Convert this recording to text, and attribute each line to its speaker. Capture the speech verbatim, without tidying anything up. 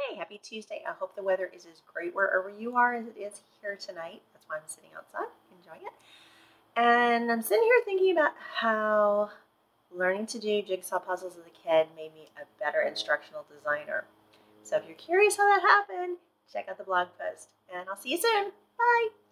Speaker 1: Hey, happy Tuesday. I hope the weather is as great wherever you are as it is here tonight. That's why I'm sitting outside enjoying it. And I'm sitting here thinking about how learning to do jigsaw puzzles as a kid made me a better instructional designer. So if you're curious how that happened, check out the blog post. And I'll see you soon. Bye.